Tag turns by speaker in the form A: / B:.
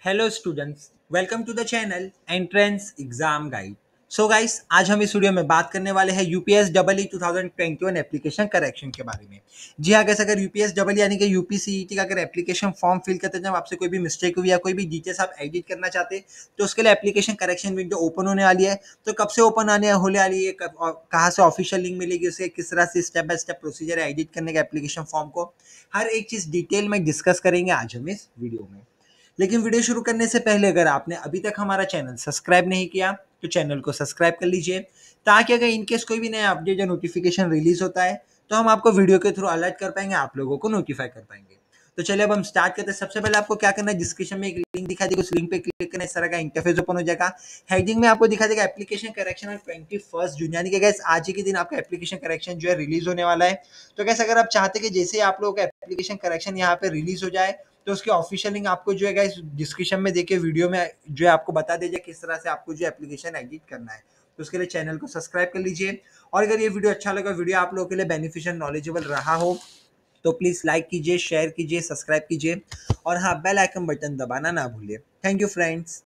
A: Hello students, welcome to the channel entrance exam guide. So guys, आज हम इस video में बात करने वाले हैं UPS double E 2021 application correction के बारे में। जी हाँ, कैसे अगर यूपीएस डबल यानी कि यूपीसीईटी का अगर एप्लीकेशन फॉर्म फिल करते जब आपसे कोई भी मिस्टेक हुई या कोई भी डिटेल्स आप एडिट करना चाहते तो उसके लिए एप्लीकेशन करेक्शन विंडो ओपन होने वाली है। तो कब से ओपन आने होने वाली है, कहाँ से ऑफिशियल लिंक मिलेगी, उसे किस तरह से स्टेप बाय स्टेप प्रोसीजर है एडिट करने का एप्लीकेशन फॉर्म को, हर एक चीज डिटेल में डिस्कस करेंगे आज हम इस वीडियो में। लेकिन वीडियो शुरू करने से पहले अगर आपने अभी तक हमारा चैनल सब्सक्राइब नहीं किया तो चैनल को सब्सक्राइब कर लीजिए, ताकि अगर इनकेस कोई भी नया अपडेट या नोटिफिकेशन रिलीज होता है तो हम आपको वीडियो के थ्रू अलर्ट कर पाएंगे, आप लोगों को नोटिफाई कर पाएंगे। तो चलिए अब हम स्टार्ट करते हैं। सबसे पहले आपको क्या करना है, डिस्क्रिप्शन में एक लिंक दिखा देगा, उस लिंक पे क्लिक करना, इस तरह का इंटरफेस ओपन हो जाएगा। हेडिंग में आपको दिखा देगा एप्लीकेशन करेक्शन ऑन 21 जून, यानी कि गाइस आज ही के दिन आपका एप्लीकेशन करेक्शन जो है रिलीज होने वाला है। तो गाइस अगर आप चाहते हैं कि जैसे ही आप लोगों का एप्लीकेशन करेक्शन यहाँ पे रिलीज हो जाए तो उसकी ऑफिशियल लिंक आपको जो है गाइस डिस्क्रिप्शन में देके वीडियो में जो है आपको बता दीजिए किस तरह से आपको जो एप्लीकेशन एडिट करना है। तो उसके लिए चैनल को सब्सक्राइब कर लीजिए। और अगर ये वीडियो अच्छा लगा, वीडियो आप लोगों के लिए बेनिफिशियल नॉलेजेबल रहा हो तो प्लीज़ लाइक कीजिए, शेयर कीजिए, सब्सक्राइब कीजिए और हाँ, बेल आइकन बटन दबाना ना भूलिए। Thank you friends.